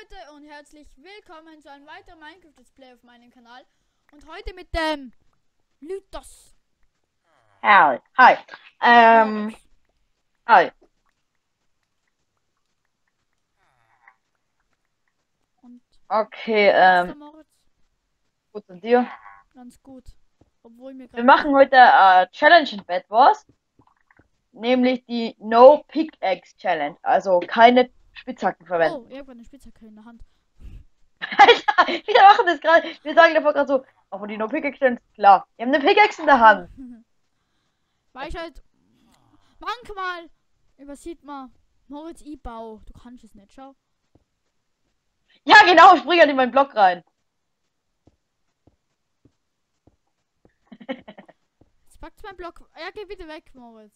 Leute und herzlich willkommen zu einem weiteren Minecraft Let's Play auf meinem Kanal. Und heute mit dem Lytos. Hi. Hi. Hi. Und Okay, geht's dir, Moritz? gut und dir? Ganz gut. Obwohl mir Wir gerade... machen heute Challenge in Bed Wars, nämlich die No Pickaxe Challenge, also keine Spitzhacken Oh, verwenden. ich habe eine Spitzhacke in der Hand. Alter, wir machen das gerade, wir sagen davor gerade so, aber die No Pickaxe Challenge, klar, wir haben eine Pickaxe in der Hand. Weil ich halt... Manchmal übersieht man Moritz I-Bau. Du kannst es nicht, schau. Ja genau, ich spring halt in meinen Block rein. Jetzt packt mein Block... Ja, geh bitte weg, Moritz.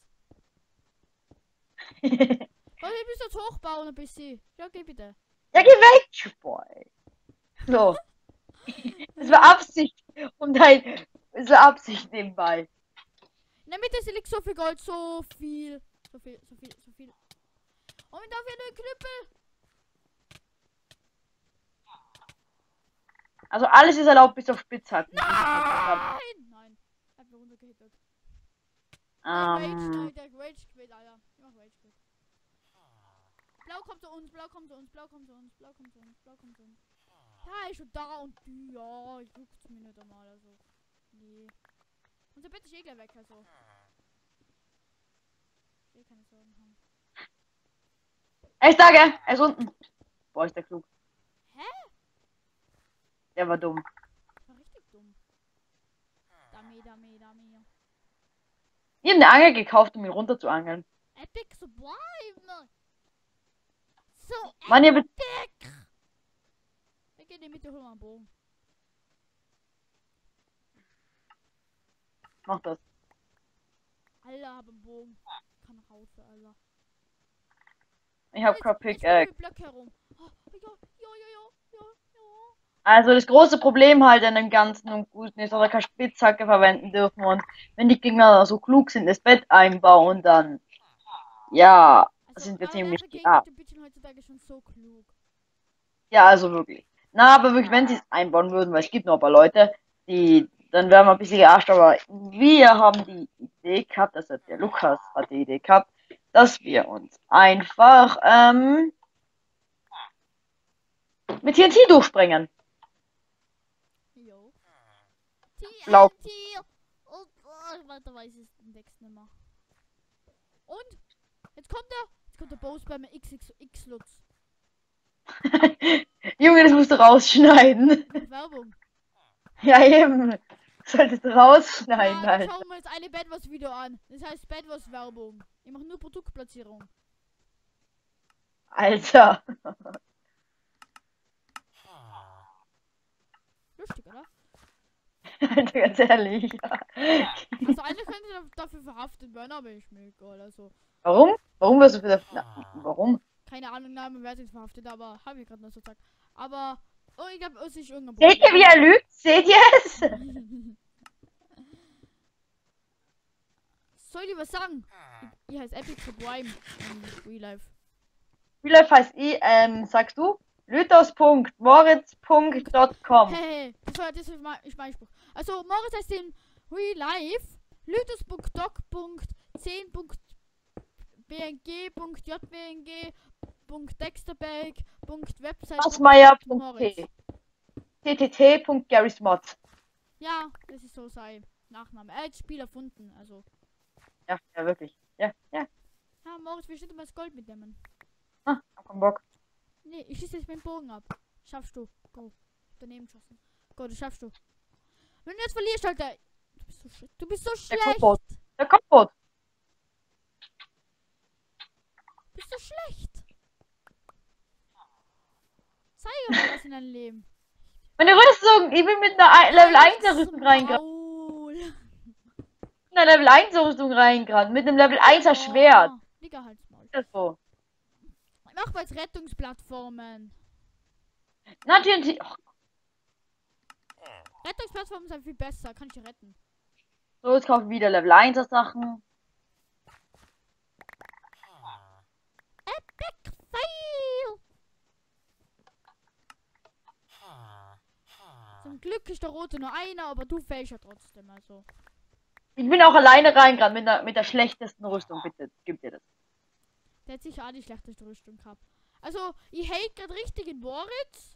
Ja, Oh, ich muss jetzt hochbauen ein bisschen. Ja, geh bitte. geh weg, boy. So, das war Absicht, das war Absicht nebenbei. In der Mitte liegt so viel Gold, so viel. So viel. Und ich darf hier einen Knüppel. Also alles ist erlaubt bis auf Spitzhacken. Nein! Ich hab mir runtergehittet. Ähm, Der Rage quit, Alter. Ich mach Rage quit. Blau kommt zu uns. Ja, ist schon da und ja, juckt's mir nicht einmal, also. Nee. Unser Bett ist eh gleich weg, also. Ich keine Sorgen haben. ich sage, er ist unten. Boah, ist der klug. Hä? Der war dumm. Das war richtig dumm. Dami. Ich habe eine Angel gekauft, um ihn runter zu angeln. Epic Sublime! So Mann, ihr epic! Ich geh in die Mitte, hol mal einen Bogen. macht das. Alter, hab einen Bogen. Kann nach Hause, Alter. Ich habe kein Jetzt Pickaxe. Blöcke herum. Oh, ja. Also das große Problem halt an dem Ganzen und Guten ist, dass wir keine Spitzhacke verwenden dürfen und wenn die Gegner so klug sind, das Bett einbauen, dann ja, Also, sind wir aber ziemlich welche Gegner ja, auf den Bildschirm heutzutage schon so klug? ja, also wirklich. Na, aber wirklich, wenn sie es einbauen würden, weil es gibt noch ein paar Leute, die dann wären wir ein bisschen gearscht, aber wir haben die Idee gehabt, also der Lukas hat die Idee gehabt, dass wir uns einfach mit TNT durchspringen. Jo. Blau. TNT! Und, warte, weiß ich den Text nicht mehr. Und? Jetzt kommt der Boss beim XXX-Lutz. Junge, das musst du rausschneiden. Werbung. Ja, eben. Solltest du rausschneiden, Ja, dann Alter. schauen wir uns eine Bedwars Video an. Das heißt Bedwars Werbung. Ich mache nur Produktplatzierung. Alter. Lustig, oder? Alter, ganz ehrlich. Also eigentlich könnte ich dafür verhaftet werden, aber ist mir egal. Also, Warum? Warum wirst du für das... Na, warum? keine Ahnung, Name wer jetzt verhaftet, aber habe ich gerade noch so gesagt. Aber, oh, ich glaube, es ist irgendein Seht ihr, wie er lügt? Seht ihr es? Soll ich was sagen? Ich heiße Epic Sublime in Real Life. Real Life heißt sagst du? Lythos.moritz.com. Hey, das ist mein Spruch. Also, Moritz heißt in Real Life lythos.doc.10.bng.jbng.dexterberg.website. Hausmeier.t ttt.garysmod. Ja, das ist so sein Nachname. Er hat das Spiel erfunden, also. Ja, ja, wirklich. Ja, ja. Ja, Moritz, wir schnitt mal das Gold mitnehmen. Ah, hab keinen Bock. Nee, ich schieße jetzt meinen Bogen ab. Schaffst du. Go. Daneben geschossen. Go, das schaffst du. Wenn du jetzt verlierst, Alter. Du bist so Der schlecht. Kopfbot. Der Kopfbot. Bist du schlecht. Zeige mal was in deinem Leben. Meine Rüstung, ich bin mit einer Level 1 Rüstung reingerannt. Maul. Mit einer Level 1 Rüstung reingerannt. Mit einem Level 1er Schwert. Digga, halt's Maul. Ist das so? Mach mal jetzt Rettungsplattformen. Na, TNT. Oh, Rettungsplattformen sind viel besser. Kann ich dir retten. so, jetzt kaufe ich wieder Level 1er Sachen. Epic Fail. Zum Glück ist der rote nur einer, aber du fällst ja trotzdem, also. Ich bin auch alleine reingerannt mit der schlechtesten Rüstung, bitte, gib dir das. Der hat sicher auch die schlechteste Rüstung gehabt. Also, ich hate gerade richtig in Moritz.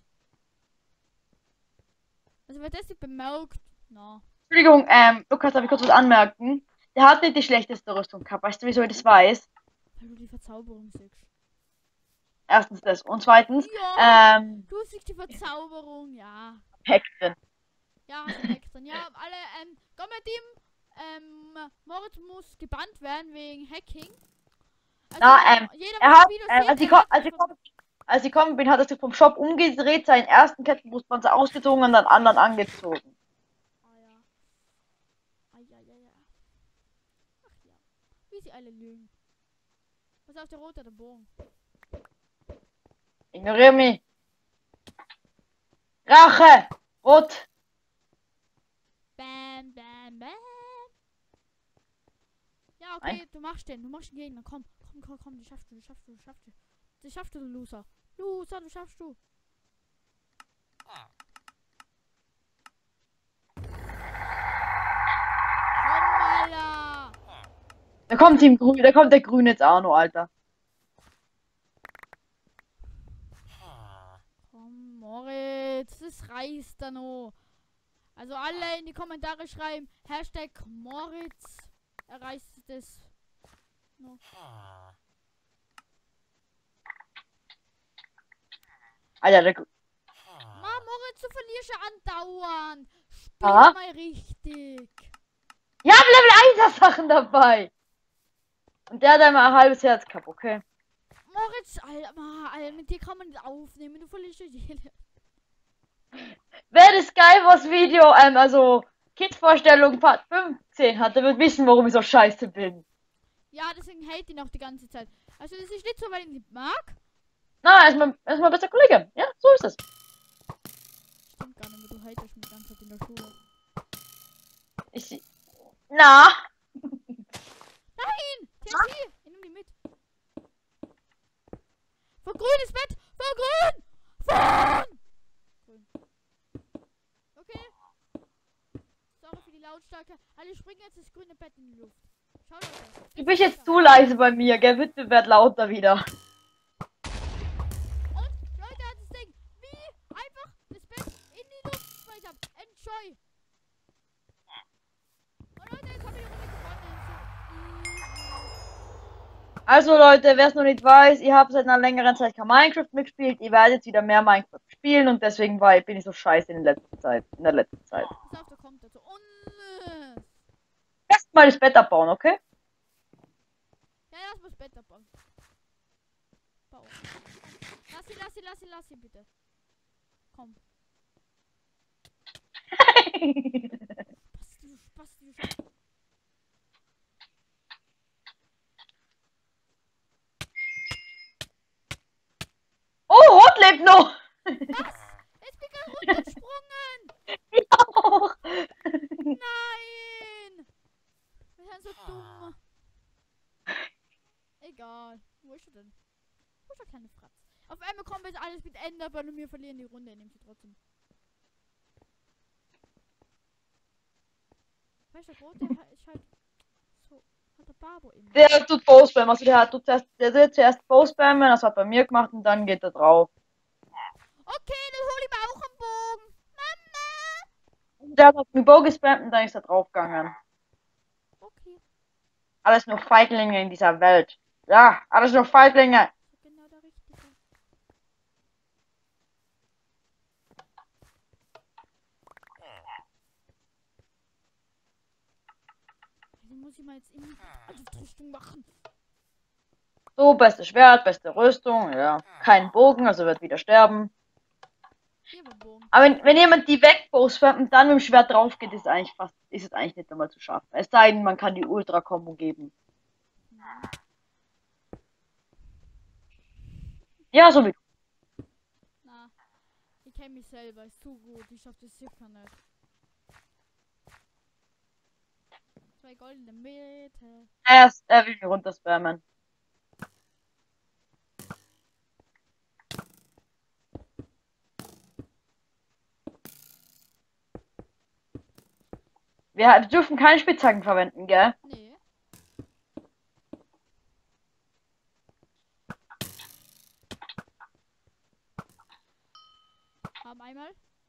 Also, wer das nicht bemerkt, na. Entschuldigung, Lukas, darf ich kurz was anmerken? Der hat nicht die schlechteste Rüstung gehabt. Weißt du, wieso ich das weiß? Weil du die Verzauberung siehst. Erstens das. Und zweitens, Ja, du siehst die Verzauberung, ja. Hexen. Ja, hast du Hack drin. Ja, alle, komm mit ihm, Moritz muss gebannt werden wegen Hacking. Also, Na, jeder er muss hat, Video sehen, als ich gekommen bin, hat er sich vom Shop umgedreht, seinen ersten Kettenbrustpanzer ausgezogen und dann anderen angezogen. Ah ja. Ah ja, ja, ja. Ach ja. Wie sie alle lügen. Pass auf, der rote hat den Bogen. Ignoriere mich. Rache! Rot! Bam, bam, bam. Ja, okay, du machst den Gegner. Komm, die schaffst du. Die schaffst du, du Loser. Loser, du schaffst du. Komm, Alter. Da kommt der Grüne jetzt auch noch, Alter. Komm, Moritz, das reißt da noch. Also alle in die Kommentare schreiben, Hashtag Moritz erreicht das noch. Alter, der Grüne. Moritz, du verlierst ja andauernd. Spiel Ah. mal richtig. Ja, Level 1er Sachen dabei. Und der hat einmal ein halbes Herz gehabt, okay. Moritz, Alter, mit dir kann man nicht aufnehmen, du verlierst ja jede. Wer das Skywars Video, also Kids-Vorstellung Part 15 hat, der wird wissen, warum ich so scheiße bin. Ja, deswegen hate ihn auch die ganze Zeit. Also das ist nicht so, weil ich ihn nicht mag. Na, erstmal besser Kollege. Ja, so ist es. Stimmt gar nicht mehr, du hatest mich die ganze Zeit in der Schule. Na. Nein! TNT! Ich nehme die mit. Von grünes Bett! Von grün! Von! Grün. Okay. Sorry für die Lautstärke. Alle springen jetzt das grüne Bett in die Luft. Schau Leute. Du bist jetzt zu leise bei mir, gell? Bitte werd lauter wieder. Und Leute, das Ding. Wie einfach das Bett in die Luft springen. Enjoy. Und Leute, jetzt habe ich die Runde gewonnen. Also Leute, wer es noch nicht weiß, ich habe seit einer längeren Zeit kein Minecraft mitgespielt. Ich werde jetzt wieder mehr Minecraft spielen und deswegen bin ich so scheiße in der letzten Zeit. Pass auf, da kommt er so. Erstmal das Bett abbauen, okay? Ja, lass mal das Bett abbauen. Bau. Lass ihn bitte. Komm. Spasti. Oh, Rot lebt noch! Was? Ich bin gerade runtergesprungen! Ich auch! Nein! Wir sind so dumm. Egal. Wo ist er denn? Wo ist der kleine Fratz? Auf einmal kommt jetzt alles mit Ende, aber wir verlieren die Runde. Nehmt sie trotzdem. Weißt du, der Rote ist halt so. Hat der Barbo immer. Der tut Bowspam, also der wird zuerst Bowspammen, das hat bei mir gemacht und dann geht er drauf. Okay, dann hol ich mir auch einen Bogen. Mama! Der hat mit Bow gespammt und dann ist er draufgegangen. Okay. Alles nur Feiglinge in dieser Welt. Ja, alles nur Feiglinge. Genau der Richtige. Also muss ich mal jetzt in die Richtung machen. So, beste Schwert, beste Rüstung, ja. Kein Bogen, also wird wieder sterben. Bogen. Aber wenn jemand die wegbowspammt und dann mit dem Schwert drauf geht, ist es eigentlich nicht einmal zu schaffen. Es sei denn, man kann die Ultra-Kombo geben. Ja, so wie du. Na, ich kenne mich selber, ist zu gut, ich schaff das sicher nicht. 2 Gold in der Mitte. Er will mich runterspammen. Wir dürfen keine Spitzhacken verwenden, gell? Nee. Haben einmal.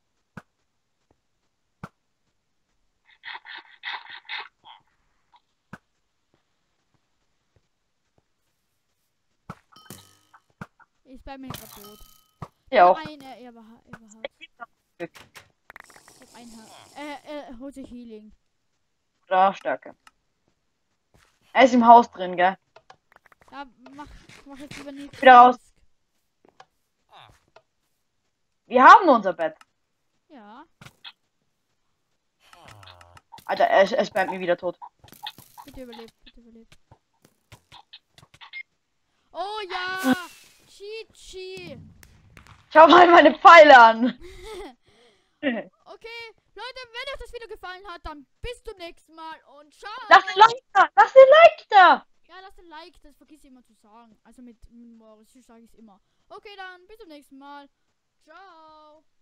Ich bin mir gerade tot. Ja auch. Nein, er war hart. Ich hab ein Haar. Holt sich Healing. Da, Stärke. Er ist im Haus drin, gell? Ja, mach jetzt lieber nichts. Wieder raus. Wir haben unser Bett. Ja, Alter, er spammt mir wieder tot. bitte überlebt, bitte überlebt. Oh ja! Chi. Schau mal meine Pfeile an. Okay, Leute, wenn euch das Video gefallen hat, dann bis zum nächsten Mal und ciao! Lass den Like da! Lass den Like da! Ja, lasst ein Like, das vergiss ich immer zu sagen. Also mit Maurice sage ich es immer. Okay, dann bis zum nächsten Mal. Ciao!